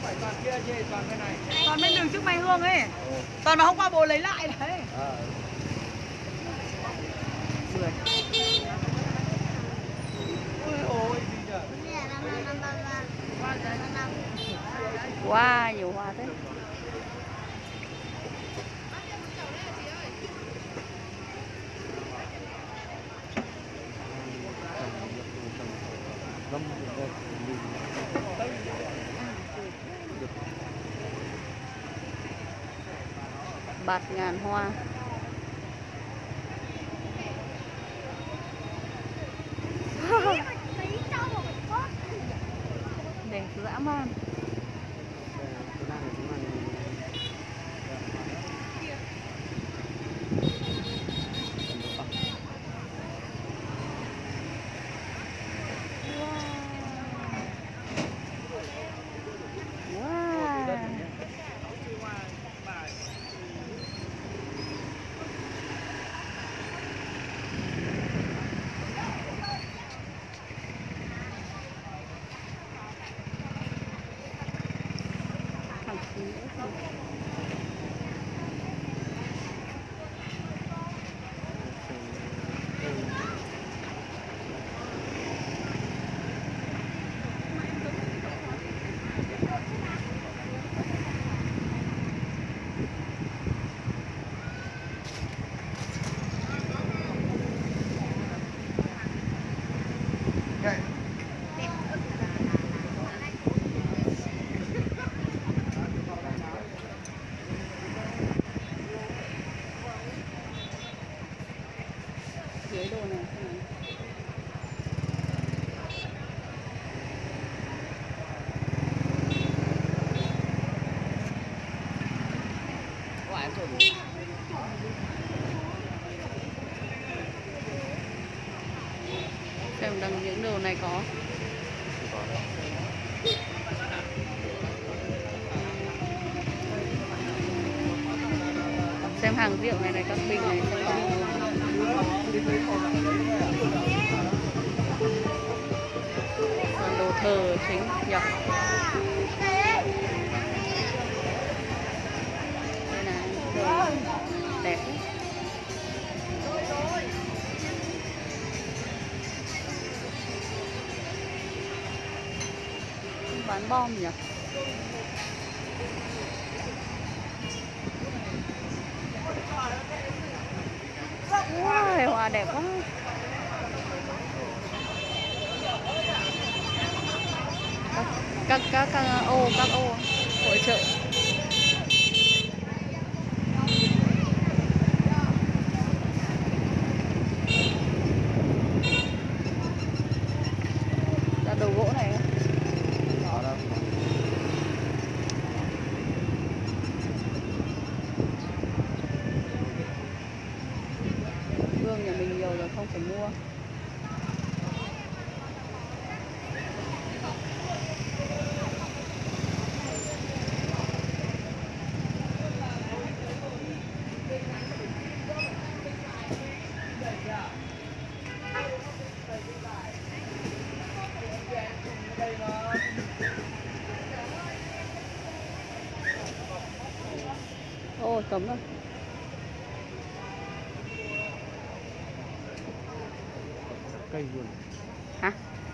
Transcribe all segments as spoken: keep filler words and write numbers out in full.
toàn kia chứ, toàn bên này. Toàn bên đường trước Mai Hương ấy. Ừ. Toàn mà hôm qua bố lấy lại đấy. À. Mười. Ôi ôi gì nhở? Wow, nhiều hoa thế. Bạt ngàn hoa. Đẹp dã man. Dưới đồ này xem đằng những đồ này có. Xem hàng rượu này này, các bình này xem có. Đồ thờ chính nhỉ. Đây là đồ đẹp. Bán bom nhỉ. Wow, hoa đẹp quá. Các các các ô các ô hội chợ. Là đồ gỗ này. Gương nhà mình nhiều rồi không phải mua. Ồ, cấm rồi. Cây luôn. Hả?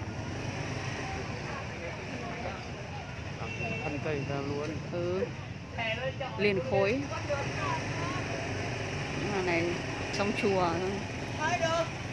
Thân cây ra luôn. Ừ. Liền khối. Cái này trong chùa thôi.